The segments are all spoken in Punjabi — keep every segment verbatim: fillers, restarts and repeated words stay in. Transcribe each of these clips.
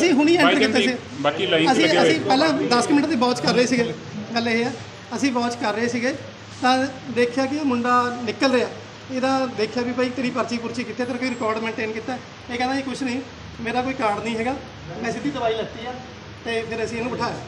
ਅਸੀਂ ਹੁਣੀ ਐਂਟਰ ਬਾਈ ਕੀਤੇ ਸੀ ਬਾਕੀ ਲਾਈਨ ਅਸੀਂ ਲੱਗੇ ਹੋਏ ਅਸੀਂ ਪਹਿਲਾਂ ਦਸ ਕੁ ਮਿੰਟ ਦੀ ਵਾਚ ਕਰ ਰਹੇ ਸੀਗੇ। ਗੱਲ ਇਹ ਆ ਅਸੀਂ ਵਾਚ ਕਰ ਰਹੇ ਸੀਗੇ ਤਾਂ ਦੇਖਿਆ ਕਿ ਇਹ ਮੁੰਡਾ ਨਿਕਲ ਰਿਹਾ। ਇਹਦਾ ਦੇਖਿਆ ਵੀ ਭਾਈ ਤੇਰੀ ਪਰਚੀ ਪੁਰਚੀ ਕਿੱਥੇ, ਤੇਰਾ ਕੋਈ ਰਿਕਾਰਡ ਮੇਨਟੇਨ ਕੀਤਾ? ਇਹ ਕਹਿੰਦਾ ਜੀ ਕੁਛ ਨਹੀਂ, ਮੇਰਾ ਕੋਈ ਕਾਰਡ ਨਹੀਂ ਹੈਗਾ, ਮੈਂ ਸਿੱਧੀ ਦਵਾਈ ਲੱਤੀ ਆ। ਤੇ ਫਿਰ ਅਸੀਂ ਇਹਨੂੰ ਬਿਠਾਇਆ।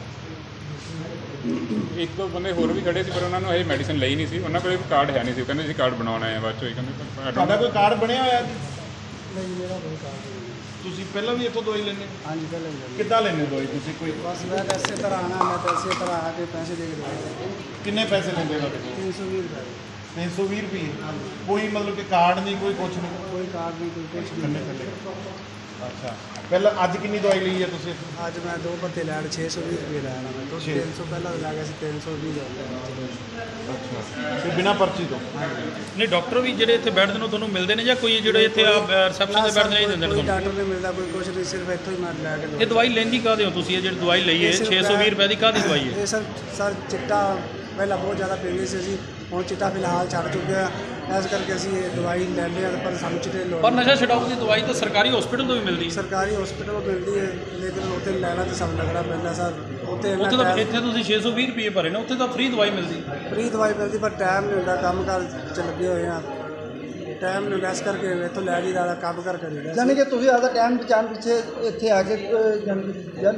ਇੱਕ ਦੋ ਬੰਦੇ ਹੋਰ ਵੀ ਖੜੇ ਸੀ, ਪਰ ਉਹਨਾਂ ਨੂੰ ਇਹ ਮੈਡੀਸਨ ਲਈ ਨਹੀਂ ਸੀ, ਉਹਨਾਂ ਕੋਲ ਕਾਰਡ ਹੈ ਨਹੀਂ ਸੀ। ਉਹ ਕਹਿੰਦੇ ਅਸੀਂ ਕਾਰਡ ਬਣਾਉਣਾ ਹੈ ਬਾਅਦ ਚੋਂ। ਇਹ ਕਹਿੰਦੇ ਤੁਹਾਡਾ ਕੋਈ ਕਾਰਡ ਬਣਿਆ ਹੋਇਆ ਜੀ? नहीं मेरा कोई काम नहीं। ਤੁਸੀਂ ਪਹਿਲਾਂ ਵੀ ਇੱਥੋਂ ਦਵਾਈ ਲੈਂਦੇ? हाँ जी पहले ही लगी। ਕਿੱਦਾਂ ਲੈਂਦੇ ਦਵਾਈ ਤੁਸੀਂ? ਕੋਈ बस मैं तो इसी तरह आना, मैं तो इसी तरह आके पैसे दे के दवाई। ਕਿੰਨੇ ਪੈਸੇ ਲੈਂਦੇ ਤੁਹਾਡੇ ਕੋਲ? तीन सौ बीस रुपये। तीन सौ बीस रुपये। कोई मतलब कि कार्ड नहीं, कोई कुछ नहीं? कोई कार्ड नहीं, कोई कुछ थल्ले नहीं। थल्ले। अच्छा, पहले अज कितनी दवाई ली है तुसी? आज मैं दो पत्ते लैड छे सौ बीस रुपये लाया मैं तो छे। तीन सौ पहला ला गया तीन सौ बीस। अच्छा, ते बिना पर्ची तो? नहीं डॉक्टर भी ਜਿਹੜੇ ਇੱਥੇ ਬੈਠਦੇ ਨੇ ਤੁਹਾਨੂੰ ਮਿਲਦੇ ਨੇ ਜਾਂ ਕੋਈ ਜਿਹੜੇ ਇੱਥੇ ਆ ਰਿਸੈਪਸ਼ਨ ਤੇ ਬੈਠਦੇ ਨੇ ਦਿੰਦੇ ਨੇ कोई ਤੁਹਾਨੂੰ? डॉक्टर नहीं मिलता, कोई कुछ नहीं, सिर्फ इतों ही मैं लै के ਇਹ ਦਵਾਈ ਲੈਂਦੀ ਕਾਹਦੇ ਹੋ ਤੁਸੀਂ? ਇਹ ਜਿਹੜੀ ਦਵਾਈ ਲਈ ਹੈ ਛੇ ਸੌ ਵੀਹ ਰੁਪਏ ਦੀ ਕਾਹਦੀ ਦਵਾਈ ਹੈ? ये सर सर चिट्टा पहला बहुत ज़्यादा पींदे से जी, ਹੁਣ चिट्टा फिलहाल छड़ चुके हैं, इस करके ਅਸੀਂ ਇਹ ਦਵਾਈ ਲੈ ਲਿਆ। पर ਸਾਨੂੰ चिट्टे लोड़ ਪਰ ਨਸ਼ਾ ਛਡਾਊ ਦੀ ਦਵਾਈ ਤਾਂ ਸਰਕਾਰੀ ਹਸਪੀਟਲ ਤੋਂ ਵੀ ਮਿਲਦੀ ਹੈ। ਸਰਕਾਰੀ ਹਸਪੀਟਲ ਤੋਂ ਮਿਲਦੀ ਹੈ, ਲੇਕਿਨ ਉੱਥੇ ਲੈਣਾ ਤਾਂ ਸਾਨੂੰ ਲੱਗਣਾ ਪੈਂਦਾ ਸਰ। ਉੱਥੇ ਇੰਨਾ ਉੱਥੇ ਤਾਂ ਟਾਈਮ ਇੱਥੇ ਤੁਸੀਂ ਛੇ ਸੌ ਵੀਹ ਰੁਪਏ ਭਰੇ ਨੇ, ਉੱਥੇ ਤਾਂ ਫ੍ਰੀ ਦਵਾਈ ਮਿਲਦੀ। ਫ੍ਰੀ ਦਵਾਈ ਮਿਲਦੀ, ਪਰ ਟਾਈਮ ਨਹੀਂ ਹੁੰਦਾ, ਕੰਮ ਕਾਰ 'ਚ ਲੱਗੇ ਹੋਏ ਆ, ਟਾਈਮ ਨਹੀਂ ਹੁੰਦਾ, ਇਸ ਕਰਕੇ ਇੱਥੋਂ ਲੈ ਜੀ ਜ਼ਿਆਦਾ ਕੰਮ ਕਰ ਕਰੀਦਾ। ਯਾਨੀ ਕਿ ਤੁਸੀਂ ਆਪਦਾ ਟਾਈਮ ਬਚਾਉਣ ਪਿੱਛੇ ਇੱਥੇ ਆ ਕੇ ਜਨ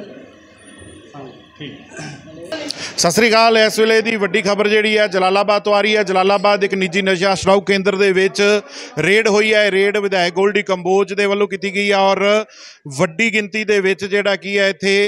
ਸਤਿ ਸ੍ਰੀ ਅਕਾਲ। ਇਸ ਵੇਲੇ ਦੀ ਵੱਡੀ ਖਬਰ ਜਿਹੜੀ ਹੈ ਜਲਾਲਾਬਾਦ ਤੋਂ ਆ ਰਹੀ ਹੈ। ਜਲਾਲਾਬਾਦ ਇੱਕ ਨਿੱਜੀ ਨਸ਼ਾ ਛੁਡਾਊ ਕੇਂਦਰ ਦੇ ਵਿੱਚ ਰੇਡ ਹੋਈ ਹੈ। ਰੇਡ ਵਿਧਾਇਕ ਗੋਲਡੀ ਕੰਬੋਜ ਦੇ ਵੱਲੋਂ ਕੀਤੀ ਗਈ ਹੈ ਔਰ ਵੱਡੀ ਗਿਣਤੀ ਦੇ ਵਿੱਚ ਜਿਹੜਾ ਕੀ ਹੈ ਇੱਥੇ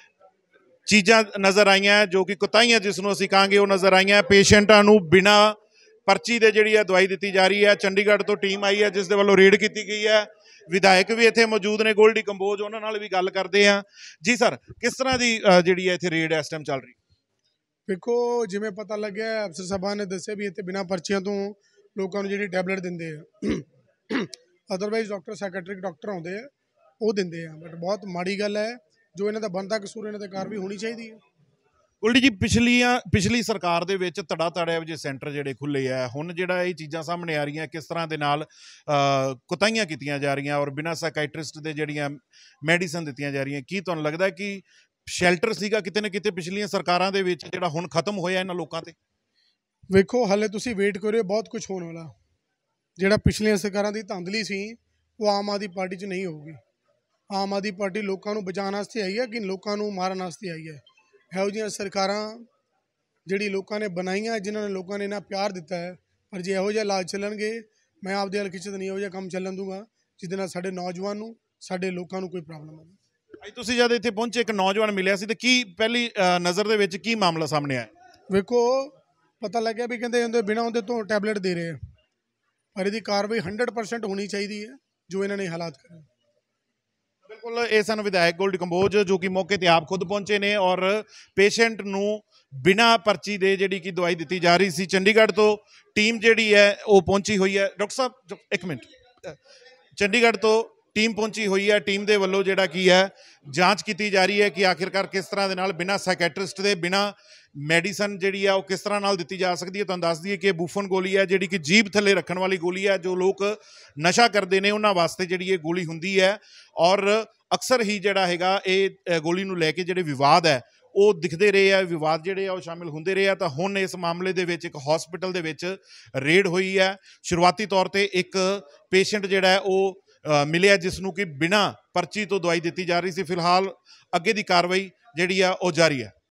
ਚੀਜ਼ਾਂ ਨਜ਼ਰ ਆਈਆਂ ਜੋ ਕਿ ਕੁਤਾਈਆਂ ਜਿਸ ਨੂੰ ਅਸੀਂ ਕਹਾਂਗੇ ਉਹ ਨਜ਼ਰ ਆਈਆਂ। ਪੇਸ਼ੈਂਟਾਂ ਨੂੰ ਬਿਨਾਂ ਪਰਚੀ ਦੇ ਜਿਹੜੀ ਹੈ ਦਵਾਈ ਦਿੱਤੀ ਜਾ ਰਹੀ ਹੈ। ਚੰਡੀਗੜ੍ਹ ਤੋਂ ਟੀਮ ਆਈ ਹੈ ਜਿਸ ਦੇ ਵੱਲੋਂ ਰੇਡ ਕੀਤੀ ਗਈ ਹੈ। ਵਿਧਾਇਕ ਵੀ ਇੱਥੇ ਮੌਜੂਦ ਨੇ ਗੋਲਡੀ ਕੰਬੋਜ, ਉਹਨਾਂ ਨਾਲ ਵੀ ਗੱਲ ਕਰਦੇ ਹਾਂ। ਜੀ ਸਰ, ਕਿਸ ਤਰ੍ਹਾਂ ਦੀ ਜਿਹੜੀ ਹੈ ਇੱਥੇ ਰੇਡ ਇਸ ਟਾਈਮ ਚੱਲ ਰਹੀ? ਵੇਖੋ ਜਿਵੇਂ ਪਤਾ ਲੱਗਿਆ ਅਫਸਰ ਸਾਹਿਬਾਨ ਨੇ ਦੱਸਿਆ ਵੀ ਇੱਥੇ ਬਿਨਾਂ ਪਰਚੀਆਂ ਤੋਂ ਲੋਕਾਂ ਨੂੰ ਜਿਹੜੀ ਟੈਬਲੇਟ ਦਿੰਦੇ ਆ। ਅਦਰਵਾਈਜ਼ ਡਾਕਟਰ ਸਾਈਕੈਟ੍ਰਿਕ ਡਾਕਟਰ ਆਉਂਦੇ ਆ ਉਹ ਦਿੰਦੇ ਆ, ਬਟ ਬਹੁਤ ਮਾੜੀ ਗੱਲ ਹੈ। ਜੋ ਇਹਨਾਂ ਦਾ ਬਣਦਾ ਕਸੂਰ ਇਹਨਾਂ ਤੇ ਕਾਰਵਾਈ ਹੋਣੀ ਚਾਹੀਦੀ ਹੈ। ਗੋਲਡੀ ਜੀ, ਪਿਛਲੀਆਂ ਪਿਛਲੀ ਸਰਕਾਰ ਦੇ ਵਿੱਚ ਧੜਾ ਧੜੇ ਵਜੇ ਸੈਂਟਰ ਜਿਹੜੇ ਖੁੱਲ੍ਹੇ ਆ, ਹੁਣ ਜਿਹੜਾ ਇਹ ਚੀਜ਼ਾਂ ਸਾਹਮਣੇ ਆ ਰਹੀਆਂ ਕਿਸ ਤਰ੍ਹਾਂ ਦੇ ਨਾਲ ਕੁਤਾਹੀਆਂ ਕੀਤੀਆਂ ਜਾ ਰਹੀਆਂ ਔਰ ਬਿਨਾਂ ਸਾਈਕੈਟਰਿਸਟ ਦੇ ਜਿਹੜੀਆਂ ਮੈਡੀਸਨ ਦਿੱਤੀਆਂ ਜਾ ਰਹੀਆਂ, ਕੀ ਤੁਹਾਨੂੰ ਲੱਗਦਾ ਕਿ ਸ਼ੈਲਟਰ ਸੀਗਾ ਕਿਤੇ ਨਾ ਕਿਤੇ ਪਿਛਲੀਆਂ ਸਰਕਾਰਾਂ ਦੇ ਵਿੱਚ ਜਿਹੜਾ ਹੁਣ ਖਤਮ ਹੋਇਆ ਇਹਨਾਂ ਲੋਕਾਂ ਤੇ? ਵੇਖੋ ਹਾਲੇ ਤੁਸੀਂ ਵੇਟ ਕਰਿਓ, ਬਹੁਤ ਕੁਝ ਹੋਣ ਵਾਲਾ। ਜਿਹੜਾ ਪਿਛਲੀਆਂ ਸਰਕਾਰਾਂ ਦੀ ਧਾਂਦਲੀ ਸੀ ਉਹ ਆਮ ਆਦਮੀ ਪਾਰਟੀ 'ਚ ਨਹੀਂ ਹੋਊਗੀ। ਆਮ ਆਦਮੀ ਪਾਰਟੀ ਲੋਕਾਂ ਨੂੰ ਬਚਾਉਣ ਵਾਸਤੇ ਆਈ ਹੈ ਕਿ ਲੋਕਾਂ ਨੂੰ ਮਾਰਨ ਵਾਸਤੇ ਆਈ ਹੈ। ਇਹੋ ਜਿਹੀਆਂ ਸਰਕਾਰਾਂ ਜਿਹੜੀ ਲੋਕਾਂ ਨੇ ਬਣਾਈਆਂ, ਜਿਨ੍ਹਾਂ ਨੇ ਲੋਕਾਂ ਨੇ ਇੰਨਾ ਪਿਆਰ ਦਿੱਤਾ ਹੈ, ਪਰ ਜੇ ਇਹੋ ਜਿਹਾ ਇਲਾਜ ਚੱਲਣਗੇ, ਮੈਂ ਆਪਦੇ ਹਲ ਖਿੱਚਤ ਨਹੀਂ ਇਹੋ ਜਿਹਾ ਕੰਮ ਚੱਲਣ ਦੂੰਗਾ ਜਿਹਦੇ ਨਾਲ ਸਾਡੇ ਨੌਜਵਾਨ ਨੂੰ, ਸਾਡੇ ਲੋਕਾਂ ਨੂੰ ਕੋਈ ਪ੍ਰੋਬਲਮ ਹੋਵੇ। ਅੱਜ ਤੁਸੀਂ ਜਦ ਇੱਥੇ ਪਹੁੰਚੇ ਇੱਕ ਨੌਜਵਾਨ ਮਿਲਿਆ ਸੀ ਤੇ ਕੀ ਪਹਿਲੀ ਨਜ਼ਰ ਦੇ ਵਿੱਚ ਕੀ ਮਾਮਲਾ ਸਾਹਮਣੇ ਆਇਆ? ਵੇਖੋ ਪਤਾ ਲੱਗਿਆ ਵੀ ਕਹਿੰਦੇ ਹੁੰਦੇ ਬਿਨਾਂ ਉਹਦੇ ਤੋਂ ਟੈਬਲੇਟ ਦੇ ਰਹੇ ਆ, ਪਰ ਇਹਦੀ ਕਾਰਵਾਈ ਹੰਡਰਡ ਪਰਸੈਂਟ ਹੋਣੀ ਚਾਹੀਦੀ ਹੈ ਜੋ ਇਹਨਾਂ ਨੇ ਹਾਲਾਤ ਕਰੇ। ਬਿਲਕੁਲ, ਇਹ ਸਨ ਵਿਧਾਇਕ ਗੋਲਡੀ ਕੰਬੋਜ ਜੋ ਕਿ ਮੌਕੇ ਤੇ ਆਪ ਖੁਦ ਪਹੁੰਚੇ ਨੇ ਔਰ ਪੇਸ਼ੈਂਟ ਨੂੰ ਬਿਨਾਂ ਪਰਚੀ ਦੇ ਜਿਹੜੀ ਕਿ ਦਵਾਈ ਦਿੱਤੀ ਜਾ ਰਹੀ ਸੀ। ਚੰਡੀਗੜ੍ਹ ਤੋਂ ਟੀਮ ਜਿਹੜੀ ਹੈ ਉਹ ਪਹੁੰਚੀ ਹੋਈ ਹੈ। ਡਾਕਟਰ ਸਾਹਿਬ ਇੱਕ ਮਿੰਟ, ਚੰਡੀਗੜ੍ਹ ਤੋਂ ਟੀਮ ਪਹੁੰਚੀ ਹੋਈ ਹੈ। ਟੀਮ ਦੇ ਵੱਲੋਂ ਜਿਹੜਾ ਕੀ ਹੈ ਜਾਂਚ ਕੀਤੀ ਜਾ ਰਹੀ ਹੈ ਕਿ ਆਖਿਰਕਾਰ ਕਿਸ ਤਰ੍ਹਾਂ ਦੇ ਨਾਲ ਬਿਨਾਂ ਸਾਈਕੈਟਰਿਸਟ ਦੇ ਬਿਨਾਂ ਮੈਡੀਸਨ ਜਿਹੜੀ ਆ ਉਹ ਕਿਸ ਤਰ੍ਹਾਂ ਨਾਲ ਦਿੱਤੀ ਜਾ ਸਕਦੀ ਹੈ। ਤੁਹਾਨੂੰ ਦੱਸ ਦਈਏ ਕਿ ਇਹ ਬੂਫਨ ਗੋਲੀ ਹੈ ਜਿਹੜੀ ਕਿ ਜੀਭ ਥੱਲੇ ਰੱਖਣ ਵਾਲੀ ਗੋਲੀ ਹੈ। ਜੋ ਲੋਕ ਨਸ਼ਾ ਕਰਦੇ ਨੇ ਉਹਨਾਂ ਵਾਸਤੇ ਜਿਹੜੀ ਇਹ ਗੋਲੀ ਹੁੰਦੀ ਹੈ ਔਰ ਅਕਸਰ ਹੀ ਜਿਹੜਾ ਹੈਗਾ ਇਹ ਗੋਲੀ ਨੂੰ ਲੈ ਕੇ ਜਿਹੜੇ ਵਿਵਾਦ ਹੈ ਉਹ ਦਿਖਦੇ ਰਹੇ ਆ, ਵਿਵਾਦ ਜਿਹੜੇ ਆ ਉਹ ਸ਼ਾਮਿਲ ਹੁੰਦੇ ਰਹੇ ਆ। ਤਾਂ ਹੁਣ ਇਸ ਮਾਮਲੇ ਦੇ ਵਿੱਚ ਇੱਕ ਹਸਪੀਟਲ ਦੇ ਵਿੱਚ ਰੇਡ ਹੋਈ ਹੈ। ਸ਼ੁਰੂਆਤੀ ਤੌਰ ਤੇ ਇੱਕ ਪੇਸ਼ੈਂਟ ਜਿਹੜਾ ਉਹ ਮਿਲਿਆ ਜਿਸ ਨੂੰ ਕਿ ਬਿਨਾਂ ਪਰਚੀ ਤੋਂ ਦਵਾਈ ਦਿੱਤੀ ਜਾ ਰਹੀ ਸੀ। ਫਿਲਹਾਲ ਅੱਗੇ ਦੀ ਕਾਰਵਾਈ ਜਿਹੜੀ ਆ ਉਹ ਜਾਰੀ ਹੈ।